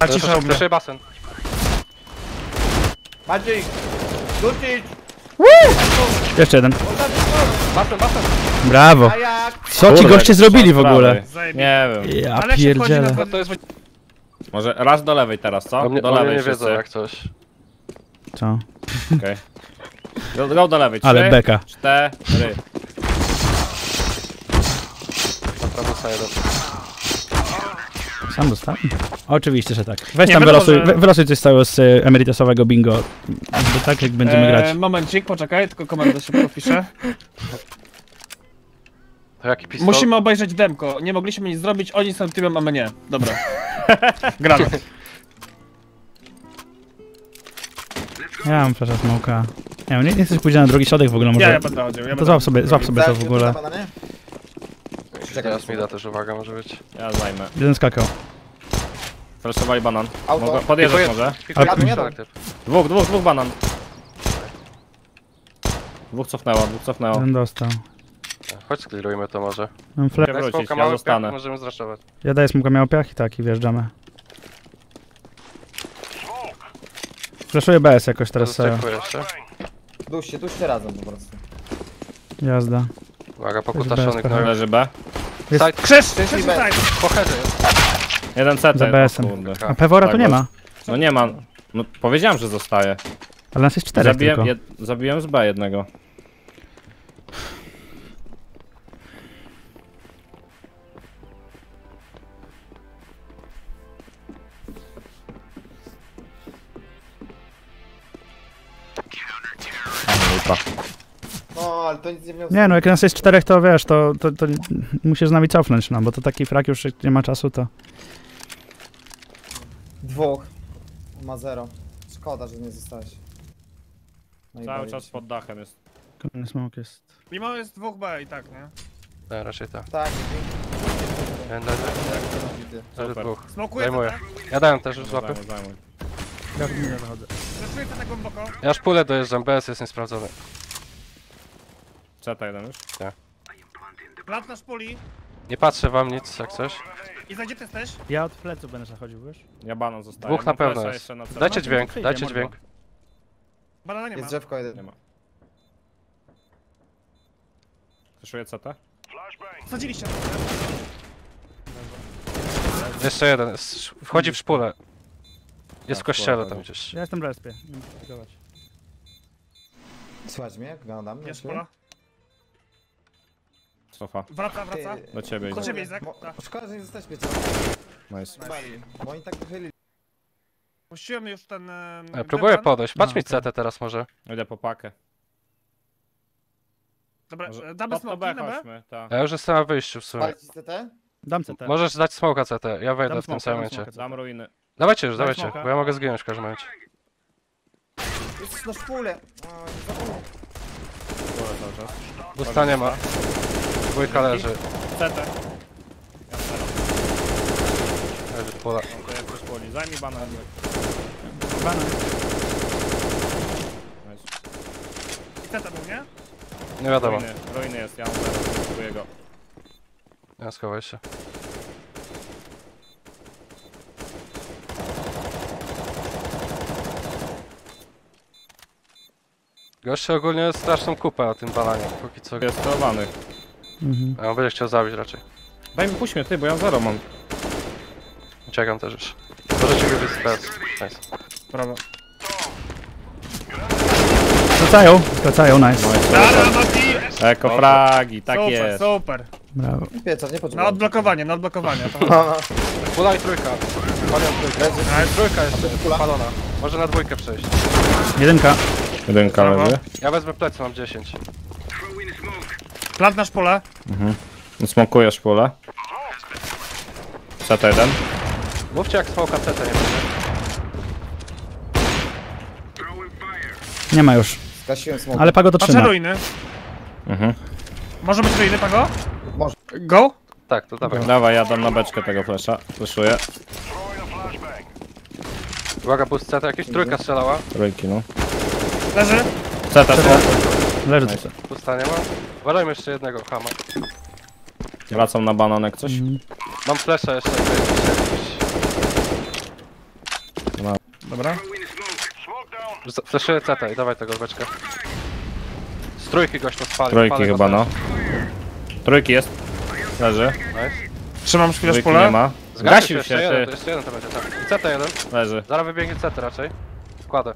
A cisza u mnie. Proszę basen. Maciej! Rzucić! Jeszcze jeden. Basen. Brawo. A jak? Co ci goście zrobili w prawej. ogóle? Nie wiem. Ja Ale jak się wchodzi pierdzielę. na... To jest... Może raz do lewej teraz, co? Do mnie, Do nie lewej wiedzą wszyscy. jak coś. Co? Okej. Go do lewej. 3, Ale beka. 4. Naprawdę sobie Sam dostałem? Oczywiście, że tak. Weź Nie, tam wiadomo, wylosuj, że- wylosuj coś z całego z emeritusowego bingo. Jakby tak, jak będziemy grać. Momencik, poczekaj, tylko komendę szybko wpiszę. To jaki pistol? Musimy obejrzeć demko. Nie mogliśmy nic zrobić, oni są typem, a my nie. Dobra. Gramy. Ja mam flasza smoka. Nie wiem, nie chcesz pójść na drugi środek w ogóle może. Ja będę chodził, To złap sobie to w ogóle. Teraz mi da też uwaga może być. Ja zajmę. Jeden skakał. Flashowali banan. Auto. Mogę podjeżdżać może? Ale- Dwóch banan. Dwóch cofnęło. Jeden dostał. Chodź sklirujmy to może. Mam flash. Wrócić, Jak smoka ja mały zostanę. piach, możemy zraszować. Ja daję smoka miał piach i tak, i wjeżdżamy. Flashuję BS jakoś teraz. Zastekuję jeszcze. Duście razem po prostu. Jazda. Uwaga, Bez pokutaszony BS-ka. gnoju. Leży B. Jest- Side, Krzyż! Krzyż side! po headzie jest. Jeden CT. Za BS-em. kurde. A Pewora tu Tak, nie bo- ma. No nie ma. No powiedziałem, że zostaje. Ale nas jest 4 tylko. Zabiłem z B jednego. Lipa. No, ale to nic nie wniosło. Nie no, jak nas jest 4, to wiesz, to musisz z nami cofnąć, no, bo to taki frak już jak nie ma czasu, to... Dwóch. Ma 0. Szkoda, że nie zostałeś. No i Cały boję czas się. pod dachem jest. Kolejny smoke jest. Mimo jest 2B i tak, nie? Tak, raczej tak. Tak, Jeden leży. dzięki. Leży Super. dwóch. Smokuję Zajmuję. CT. Ja dałem też już złapy. Zajmuj. Ja tu nie wychodzę. Zreszuję CT głęboko. Ja już pulę dojeżdżam, BS jest niesprawdzony. CT jeden już. Plant na szpuli. Nie patrzę wam nic jak coś. I zajdzie ty też. Ja od pleców będę zachodził, wiesz? Ja banan zostaję. Dwóch na Mam pewno flasha jest. jeszcze na CT. Dajcie to dźwięk, przyjdzie, dajcie mordo. dźwięk. Banana nie ma. Jest drzewko Nie jeden. ma. Przeszuję CT? Wsadziliście. Jeszcze jeden. Wchodzi w szpulę. Jest w Tak, kościele szpula tam chodzi. gdzieś. Ja jestem w respie. Nie muszę spikować. Słuchaj mnie, jak wyglądam? Jest szpula. Cofa. Wraca. Do ciebie Do idzie. ciebie, Izak. Tak. Szkoda, że nie zostałeś Nice. bali, bo oni tak wychylili. Puściłem już ten... Próbuję demon. podejść. Patrz No, mi okej. CT teraz może. Idę po pakę. Dobra, Może... damy pod to smoki B na B? chodźmy, tak. Ja już jestem na wyjściu w sumie. Palić CT? Dam CT. Możesz dać smoka CT. Ja wejdę Dam w tym smoka, samym dam momencie. smoka. Dam ruiny. Dawajcie już, Daj dawajcie, smoka. bo ja mogę zginąć w każdym momencie. Jest na szpule. Pole cały czas. Busta nie ma. Dwójka leży. CT. Leży pula. No to jak już poli. Zajmij banan. Banan. Nice. I CT był, nie? Nie wiadomo. Ruiny jest, ja mam zaraz. Spróbuję go. Ja schowaj się. Goście ogólnie straszną kupę na tym balanie, póki co. Jest celowany. Mhm. Ja on będzie chciał zabić raczej. Daj mi, puść mnie ty, bo ja zero mam. Uciekam też już. Możecie go wyjść teraz. Nice. Brawo. Skracają, nice. Dara, Mati! Eko fragi, tak Super, jest. super. Brawo. Pieca, nie Na potrzeba. odblokowanie, na odblokowanie. Pula i trójka. Palią trójkę. Trójka jeszcze jest Pula? palona. Może na dwójkę przejść. Jedynka. Jedynka Brawo. leży. Ja wezmę plecy, mam 10. Plant na szpulę. Smokujesz pulę. CT1. Mówcie jak smoka CT nie będzie. Nie ma już. Skasiłem smoke. Ale Pago to Patrzę trzyma. ruiny. Mhm. Może być ruiny, Pago? Może. Go? Tak, to dawaj. Dawaj, ja dam na beczkę tego flasha. Flashuję. Uwaga, boost CT, jakieś trójka strzelała. Trójki, no. Leży. CT, Leży Nice. CT. Boosta nie ma. Uważajmy jeszcze jednego hama. Wracam na bananek coś. Mhm. Mam flesza jeszcze. Dobra. Flashuję CT i dawaj tego beczkę. Z trójki gość to spali. Trójki spali go chyba, no. teraz. Trójki jest. Leży. Nice. Trzymam chwilę Trójki szpulę. nie ma. Zgasił Gasił się, jeszcze jeden, się, to ty. jeszcze jeden to będzie, tak. I CT jeden. Leży. Zaraz wybiegnie CT raczej. Wkładę.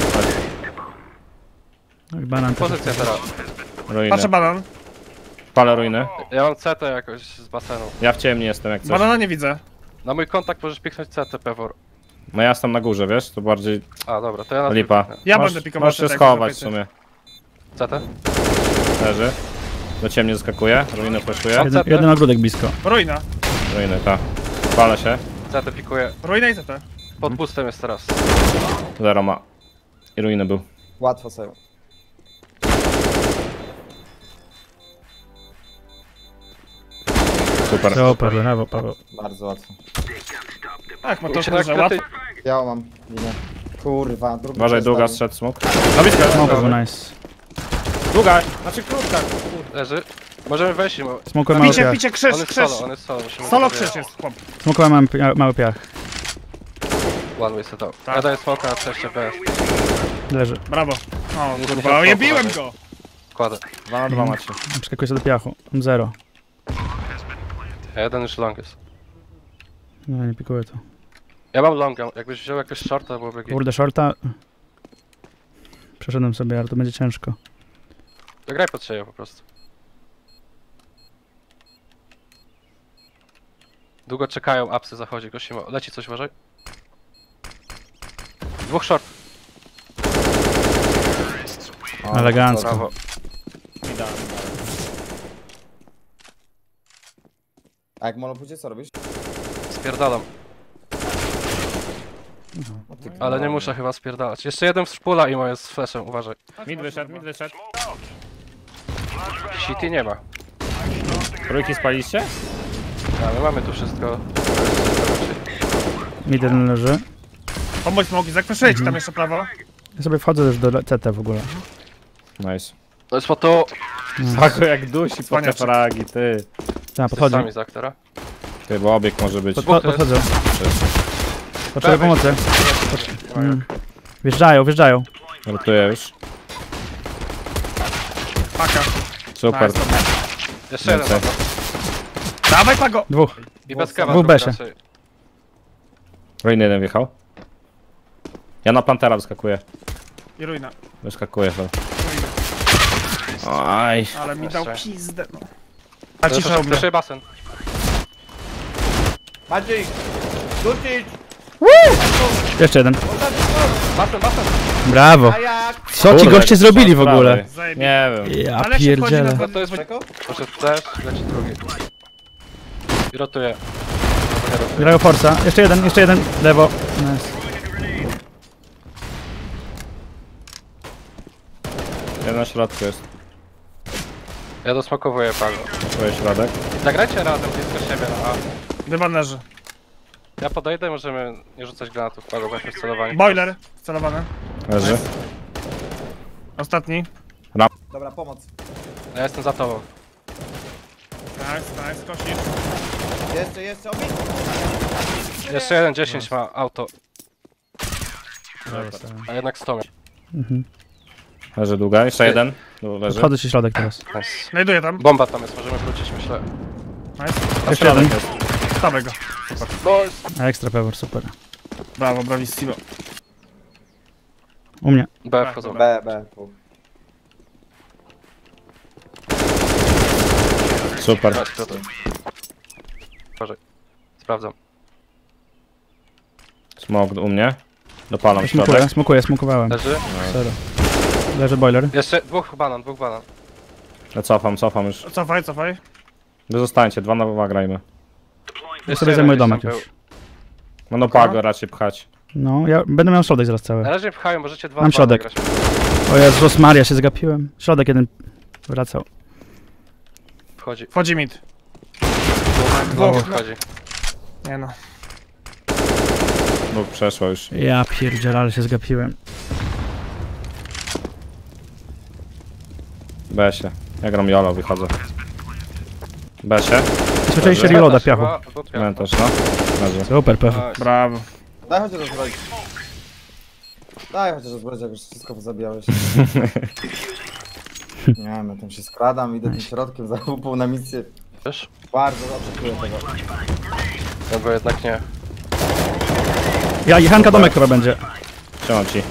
Banan też. Pozycja teraz. Ruiny. Patrzę banan. Palę ruiny. Ja mam CT jakoś z basenu. Ja w ciemni jestem jak coś. Banana nie widzę. Na mój kontakt możesz piknąć CT, Pewor. No ja jestem na górze, wiesz? To bardziej A dobra, to ja na lipa. trójkę. Ja Możesz- będę pikował Możesz się CT, jak schować w zobaczycie. sumie. CT? Leży. Do ciemnie zaskakuje. Ruiny flashuje. Jeden ogródek blisko. Ruina. Ruiny, ta. Palę się. CT pikuje. Ruina i CT. Pod boostem jest teraz. Zero ma. I ruiny był. Łatwo sobie. Super. Super, brawo Paweł. Bardzo łatwo. Tak, ma to Uciekł jak że łatwo. ty. Ja mam linię. Kurwa, drugi Uważaj, przez długa nami. strzedł smok. Na blisko. Smoke był nice. Długa! Znaczy krótka. Leży. Możemy wejść i Smoke mały Picie, piach. picie, krzyż, on jest krzyż. solo, on jest solo. Musimy Solo go krzyż jest, chłop. Smoke mały piach. One way setup. Tak. Ja daję smoka na przejście B. Leży. Brawo. O, Muszę kurwa, musiał ojebiłem smoku go. Wkładę. 2 na 2 macie. Przeskakuje się do piachu. Mam 0. A jeden już long jest. Nie pikuję to. Ja mam longa, jakbyś wziął jakieś shorta, byłoby git. Kurde, shorta. Przeszedłem sobie, ale to będzie ciężko. To graj pod szyję po prostu. Długo czekają, apsy zachodzi, gościma. Leci coś, uważaj. Dwóch short. Elegancko. Brawo. A jak molo pójdzie, co robisz? Spierdalam. O ty Ale nie muszę chyba spierdalać. Jeszcze jeden w szpula i moje z flashem, uważaj. Mid wyszedł, mid wyszedł. City nie ma. Trójki spaliście? A my mamy tu wszystko. Mid jeden leży. Pomóż smoki, zakreśleć tam jeszcze prawo. Ja sobie wchodzę już do CT w ogóle. Nice. To jest po to. Pago jak dusi po te Cwaniaczek. fragi, ty. Tak, podchodzi. Sami z aktora. Ty, bo obieg może być. Podchodzę. Potrzebuję pomocy. Wjeżdżają. Rotuję już. Paka. Super. Nice, dobra. Jeszcze jeden. Więcej. Dawaj, Pago. Dwóch. I bez kawa. Dwóch besie. Ruiny jeden wjechał. Ja na Pantera wyskakuję. I ruina. Wyskakuję to. Aj. Ale mi dał Jeszcze. pizdę, no. A cisza u mnie. Jeszcze basen. Maciej! Rzucić! Jeszcze jeden. Basen. Brawo. A jak? Co ci Kurde, goście zrobili w prawej. ogóle? Zajebiście. Nie wiem. Ja Ale jak się wchodzi na pierdzielę. No to jest. Czego? Poszedł też, leci drugi. I rotuje. Grają Forza. Jeszcze jeden. Lewo. Nice. Jeden na środku jest. Ja dosmakowuję Pago. Twoje środek. Zagrajcie razem blisko siebie na A. Dywan leży. Ja podejdę, możemy nie rzucać granatów Pago, weźmy celowanie. Boiler. Celowany. Leży. Ostatni. Dobra, pomoc. Ja jestem za tobą. Nice, kosisz. Jeszcze, obieg! Jeszcze jeden 10 ma auto, a jednak 100 miał. Mhm. Leży długa. Jeszcze jeden. Tu leży. Wchodzę ci środek teraz. Nice. Znajduję tam. Bomba tam jest, możemy wrócić myślę. Nice. Jeszcze jeden. Stawaj go. A ekstra power, super. Brawo, bravissimo. U mnie. B wchodzą. B. Super. Nice, Piotr. Uważaj. Sprawdzam. Smok u mnie. Dopalam środek. Smokowałem. Leży. Zero. Leży boiler. Jeszcze dwóch banan. Ja cofam już. Cofaj. Wy zostańcie, 2 na 2 grajmy. Jeszcze sobie jeden zajmuję gdzieś domek tam był. już. Będą Pago raczej pchać. No, ja będę miał środek zaraz Na cały. razie pchają, możecie dwa Mam dwa środek. zagrać. O Jezus Maria, się zgapiłem. Środek jeden wracał. Wchodzi. Wchodzi mid. Dwóch wchodzi. Nie no. Bo przeszło już. Ja pierdzielę, ale się zgapiłem. Besie. Ja gram Jolo, wychodzę. Besie. Słyszeliście reloada piachu. Mentosz, no. Leży. Super, pewnie. Nice. Brawo. Daj chodź to zrobić. Daj chociaż rozbrać, jak już wszystko pozabijałeś. Nie wiem, ja tam się skradam, idę tym środkiem za łupą na misję. Wiesz? Bardzo oczekuję tego. Albo jednak nie. Ja i Hanka domek chyba będzie. Trzymam ci.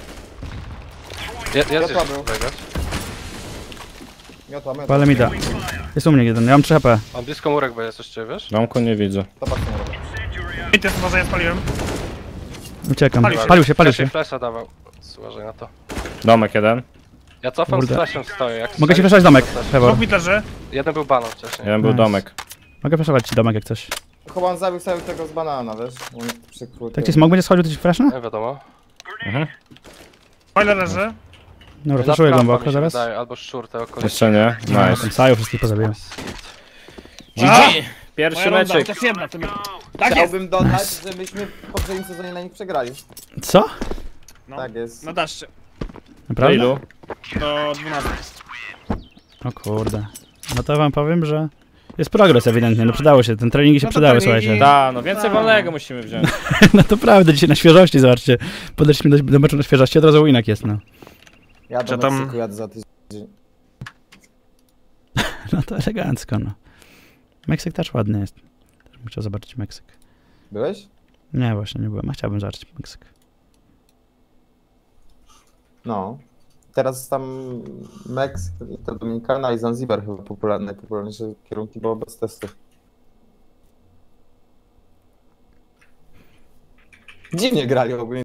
Jest jeszcze Gotowy. kolega. Miotła. Ale mi da. Jest u mnie jeden, ja mam 3 HP. On blisko murek, bo jest jeszcze, wiesz? Domku nie widzę. Zobacz, co robię. I ty może ja spaliłem. Uciekam. Palił się. Palił się. Wcześniej flasha dawał. Uważaj na to. Domek jeden. Ja cofam Kurde. z flashem stoję. Jak Mogę ci strzelisz, flashować domek, to też. Pewor. Dwóch mi leży. Jeden był banan wcześniej. Jeden był Nice. domek. Mogę flashować ci domek jak coś. Chyba on zabił sobie tego z banana, wiesz? On jest przykrój. Tak ci smog będzie schodził, to ci flashnę? Nie wiadomo. Mhm. Spoiler leży. Dobra, Na flashuję prawo mi głęboko się zaraz. wydaje, albo szczur te okolice. Jeszcze nie. Nice. Ten Saju wszystkich pozabiłem. GG! Moja Pierwszy runda, meczek. chociaż jedna. To mi... Tak jest. Chciałbym dodać, że myśmy w poprzednim sezonie na nich przegrali. Co? No, Tak jest. no daszcie. Do Naprawdę? ilu? Do 12. O kurde. No to wam powiem, że jest progres ewidentnie, no przydało się, ten treningi się No to przydały, treningi. słuchajcie. Da, no więcej wolnego musimy wziąć. No to prawda, dzisiaj na świeżości, zobaczcie. Podeszliśmy do meczu na świeżości, od razu winek jest, no. Ja do Że tam- Meksyku jadę za tydzień. No to elegancko, no. Meksyk też ładny jest. Też bym chciał zobaczyć Meksyk. Byłeś? Nie, właśnie nie byłem, a chciałbym zobaczyć Meksyk. No. Teraz tam Meksyk, to Dominikana i Zanzibar chyba najpopularniejsze kierunki, bo bez testów. Dziwnie grali ogólnie.